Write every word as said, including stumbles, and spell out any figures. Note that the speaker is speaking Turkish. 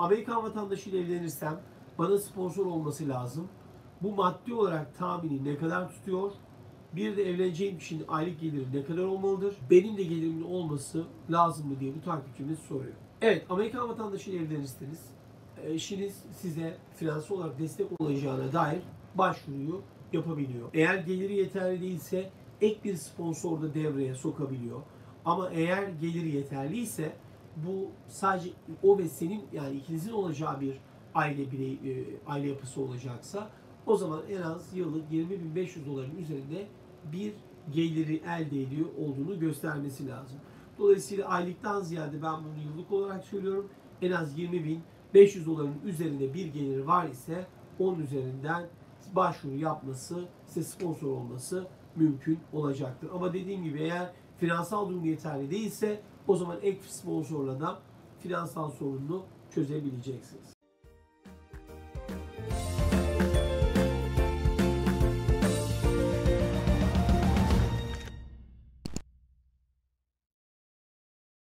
Amerikan vatandaşıyla evlenirsem bana sponsor olması lazım. Bu maddi olarak tahmini ne kadar tutuyor? Bir de evleneceğim kişinin aylık geliri ne kadar olmalıdır? Benim de gelirimin olması lazım mı diye bu takipçimiz soruyor. Evet, Amerikan vatandaşıyla evlenirseniz eşiniz size finansal olarak destek olacağına dair başvuruyu yapabiliyor. Eğer geliri yeterli değilse ek bir sponsor da devreye sokabiliyor. Ama eğer geliri yeterliyse bu sadece o ve senin, yani ikinizin olacağı bir aile birey, aile yapısı olacaksa o zaman en az yıllık yirmi bin beş yüz doların üzerinde bir geliri elde ediyor olduğunu göstermesi lazım. Dolayısıyla aylıktan ziyade ben bunu yıllık olarak söylüyorum. En az yirmi bin beş yüz doların üzerinde bir geliri var ise onun üzerinden başvuru yapması, size sponsor olması mümkün olacaktır. Ama dediğim gibi eğer finansal durum yeterli değilse o zaman ek sponsorla da finansal sorununu çözebileceksiniz.